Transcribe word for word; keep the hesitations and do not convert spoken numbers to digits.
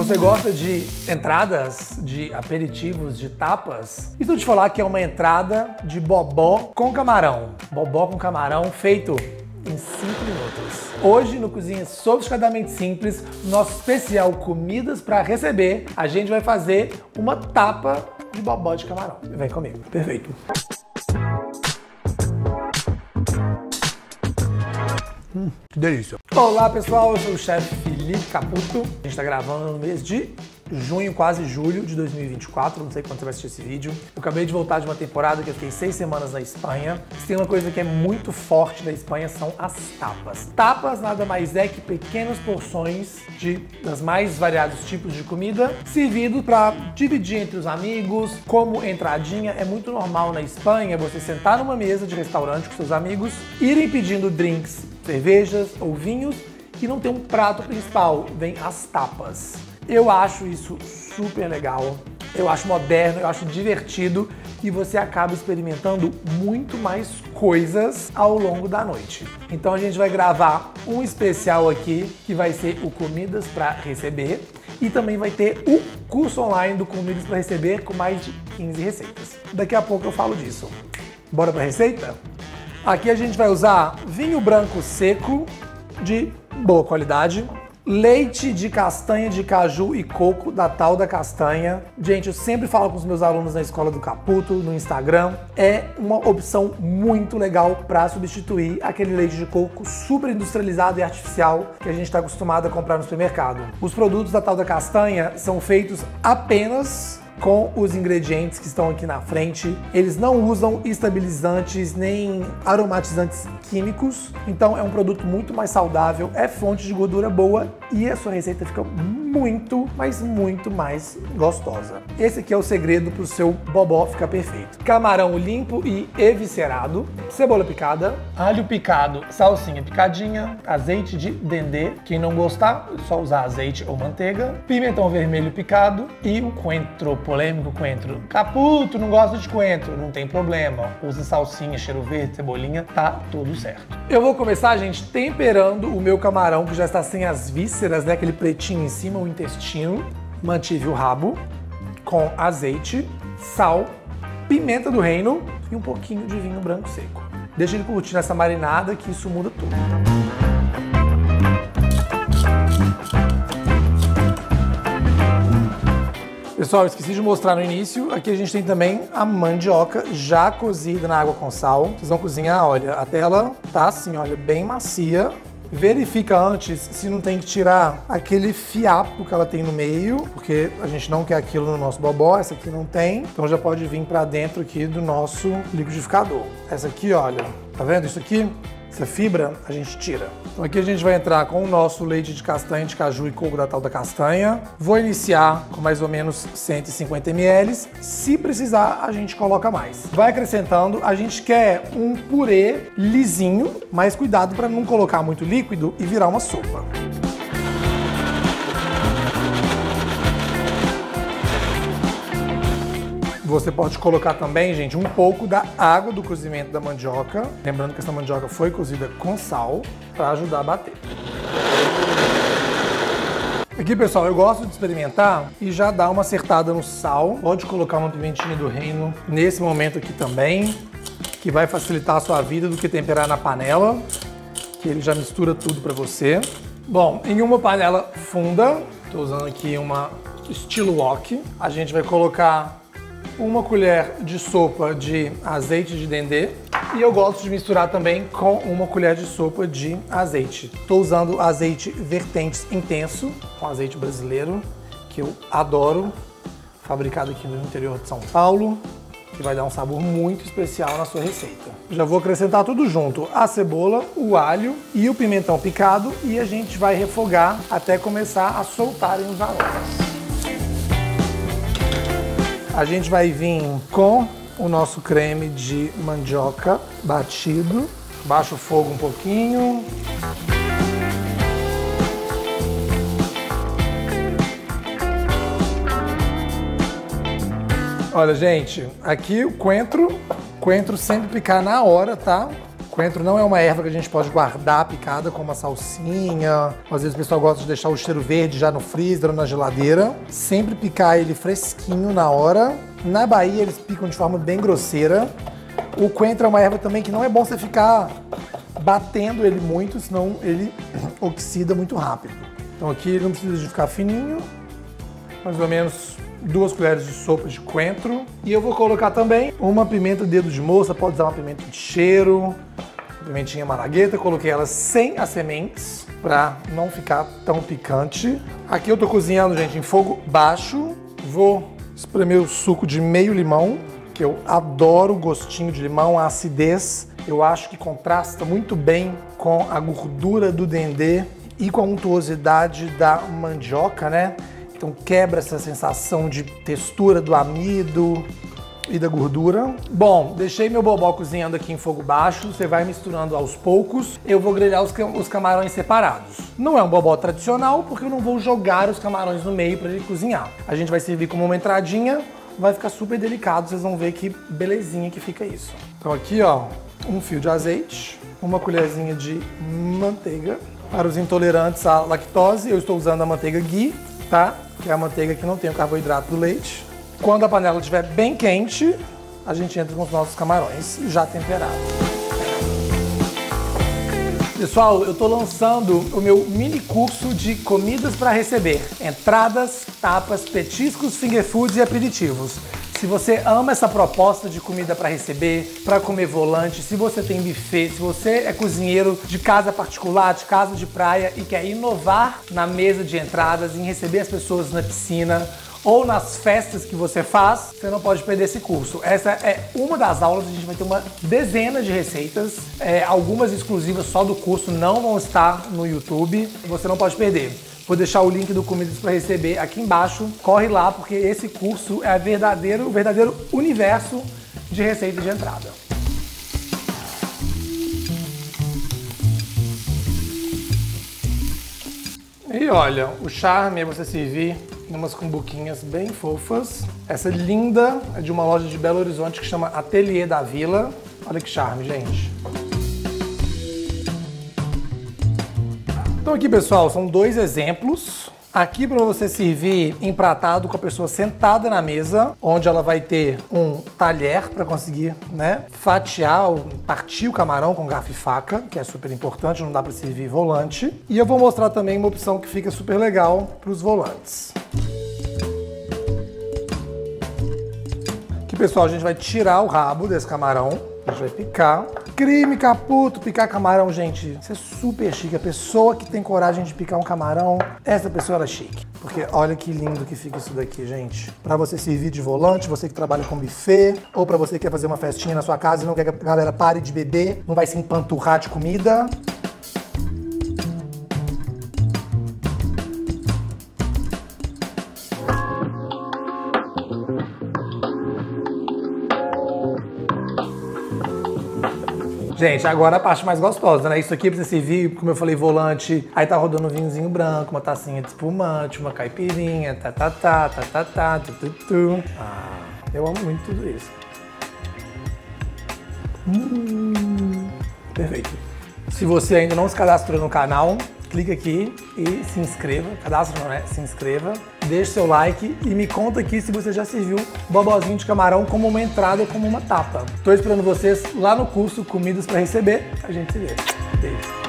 Você gosta de entradas, de aperitivos, de tapas? E se eu te falar que é uma entrada de bobó com camarão? Bobó com camarão feito em cinco minutos. Hoje, no Cozinha Sofisticadamente Simples, nosso especial Comidas para Receber, a gente vai fazer uma tapa de bobó de camarão. Vem comigo. Perfeito. Hum, que delícia. Olá, pessoal. Eu sou o chefe Felipe Caputo. A gente está gravando no mês de junho, quase julho de dois mil e vinte e quatro. Não sei quando você vai assistir esse vídeo. Eu acabei de voltar de uma temporada que eu fiquei seis semanas na Espanha. Se tem uma coisa que é muito forte da Espanha são as tapas. Tapas nada mais é que pequenas porções de das mais variados tipos de comida, servido para dividir entre os amigos, como entradinha. É muito normal na Espanha você sentar numa mesa de restaurante com seus amigos, irem pedindo drinks, cervejas ou vinhos e não ter um prato principal, vem as tapas. Eu acho isso super legal, eu acho moderno, eu acho divertido e você acaba experimentando muito mais coisas ao longo da noite. Então a gente vai gravar um especial aqui que vai ser o Comidas para Receber e também vai ter o curso online do Comidas para Receber com mais de quinze receitas. Daqui a pouco eu falo disso. Bora para a receita? Aqui a gente vai usar vinho branco seco de boa qualidade, leite de castanha de caju e coco da Tal da Castanha. Gente, eu sempre falo com os meus alunos na Escola do Caputo, no Instagram, é uma opção muito legal para substituir aquele leite de coco super industrializado e artificial que a gente está acostumado a comprar no supermercado. Os produtos da Tal da Castanha são feitos apenas com os ingredientes que estão aqui na frente. Eles não usam estabilizantes nem aromatizantes químicos, então é um produto muito mais saudável, é fonte de gordura boa e a sua receita fica muito, mas muito mais gostosa. Esse aqui é o segredo para o seu bobó ficar perfeito. Camarão limpo e eviscerado, cebola picada, alho picado, salsinha picadinha, azeite de dendê, quem não gostar, é só usar azeite ou manteiga, pimentão vermelho picado e o coentro, polêmico coentro. Caputo, não gosta de coentro, não tem problema, usa salsinha, cheiro verde, cebolinha, tá tudo certo. Eu vou começar, gente, temperando o meu camarão que já está sem as vísceras, né, aquele pretinho em cima, o intestino. Mantive o rabo com azeite, sal, pimenta do reino e um pouquinho de vinho branco seco. Deixa ele curtir nessa marinada que isso muda tudo. Pessoal, eu esqueci de mostrar no início, aqui a gente tem também a mandioca já cozida na água com sal. Vocês vão cozinhar, olha, até ela tá assim, olha, bem macia. Verifica antes se não tem que tirar aquele fiapo que ela tem no meio, porque a gente não quer aquilo no nosso bobó, essa aqui não tem. Então já pode vir pra dentro aqui do nosso liquidificador. Essa aqui, olha, tá vendo isso aqui? Essa fibra a gente tira. Então aqui a gente vai entrar com o nosso leite de castanha, de caju e coco da Tal da Castanha. Vou iniciar com mais ou menos cento e cinquenta mililitros. Se precisar, a gente coloca mais. Vai acrescentando. A gente quer um purê lisinho, mas cuidado para não colocar muito líquido e virar uma sopa. Você pode colocar também, gente, um pouco da água do cozimento da mandioca. Lembrando que essa mandioca foi cozida com sal para ajudar a bater. Aqui, pessoal, eu gosto de experimentar e já dar uma acertada no sal. Pode colocar uma pimentinha do reino nesse momento aqui também, que vai facilitar a sua vida do que temperar na panela, que ele já mistura tudo para você. Bom, em uma panela funda, estou usando aqui uma estilo wok, a gente vai colocar uma colher de sopa de azeite de dendê e eu gosto de misturar também com uma colher de sopa de azeite. Estou usando azeite Vertentes Intenso, com azeite brasileiro, que eu adoro, fabricado aqui no interior de São Paulo, que vai dar um sabor muito especial na sua receita. Já vou acrescentar tudo junto, a cebola, o alho e o pimentão picado e a gente vai refogar até começar a soltarem os aromas. A gente vai vir com o nosso creme de mandioca batido. Baixa o fogo um pouquinho. Olha, gente, aqui o coentro, coentro sempre picar na hora, tá? Coentro não é uma erva que a gente pode guardar picada como uma salsinha. Às vezes o pessoal gosta de deixar o cheiro verde já no freezer ou na geladeira. Sempre picar ele fresquinho na hora. Na Bahia eles picam de forma bem grosseira. O coentro é uma erva também que não é bom você ficar batendo ele muito, senão ele oxida muito rápido. Então aqui ele não precisa de ficar fininho, mais ou menos duas colheres de sopa de coentro. E eu vou colocar também uma pimenta dedo de moça, pode usar uma pimenta de cheiro, uma pimentinha malagueta. Coloquei ela sem as sementes, para não ficar tão picante. Aqui eu tô cozinhando, gente, em fogo baixo. Vou espremer o suco de meio limão, que eu adoro o gostinho de limão, a acidez. Eu acho que contrasta muito bem com a gordura do dendê e com a untuosidade da mandioca, né? Então quebra essa sensação de textura do amido e da gordura. Bom, deixei meu bobó cozinhando aqui em fogo baixo. Você vai misturando aos poucos. Eu vou grelhar os, cam os camarões separados. Não é um bobó tradicional, porque eu não vou jogar os camarões no meio para ele cozinhar. A gente vai servir como uma entradinha. Vai ficar super delicado. Vocês vão ver que belezinha que fica isso. Então aqui, ó, um fio de azeite, uma colherzinha de manteiga. Para os intolerantes à lactose, eu estou usando a manteiga ghee, tá? Que é a manteiga que não tem o carboidrato do leite. Quando a panela estiver bem quente, a gente entra com os nossos camarões já temperados. Pessoal, eu estou lançando o meu mini curso de comidas para receber. Entradas, tapas, petiscos, finger foods e aperitivos. Se você ama essa proposta de comida para receber, para comer volante, se você tem buffet, se você é cozinheiro de casa particular, de casa de praia e quer inovar na mesa de entradas, em receber as pessoas na piscina ou nas festas que você faz, você não pode perder esse curso. Essa é uma das aulas, a gente vai ter uma dezena de receitas, é, algumas exclusivas só do curso, não vão estar no YouTube, você não pode perder. Vou deixar o link do Comidas para Receber aqui embaixo. Corre lá, porque esse curso é verdadeiro, o verdadeiro universo de receita de entrada. E olha, o charme é você servir umas cumbuquinhas bem fofas. Essa linda é de uma loja de Belo Horizonte que chama Ateliê da Vila. Olha que charme, gente. Então aqui, pessoal, são dois exemplos. Aqui para você servir empratado com a pessoa sentada na mesa, onde ela vai ter um talher para conseguir, né, fatiar ou partir o camarão com garfo e faca, que é super importante, não dá para servir volante. E eu vou mostrar também uma opção que fica super legal para os volantes. Aqui, pessoal, a gente vai tirar o rabo desse camarão. A gente vai picar. Crime Caputo, picar camarão, gente, isso é super chique. A pessoa que tem coragem de picar um camarão, essa pessoa ela é chique. Porque olha que lindo que fica isso daqui, gente. Pra você servir de volante, você que trabalha com buffet, ou pra você que quer fazer uma festinha na sua casa e não quer que a galera pare de beber, não vai se empanturrar de comida. Gente, agora a parte mais gostosa, né? Isso aqui é pra você servir, como eu falei, volante. Aí tá rodando um vinhozinho branco, uma tacinha de espumante, uma caipirinha, tá, tá, tá, tá, tá, tá, tu, tu, tu. Ah, eu amo muito tudo isso. Hum, perfeito. Se você ainda não se cadastrou no canal, clica aqui e se inscreva. Cadastro não, né? Se inscreva. Deixe seu like e me conta aqui se você já serviu bobozinho de camarão como uma entrada ou como uma tapa. Tô esperando vocês lá no curso Comidas para Receber. A gente se vê. Beijo.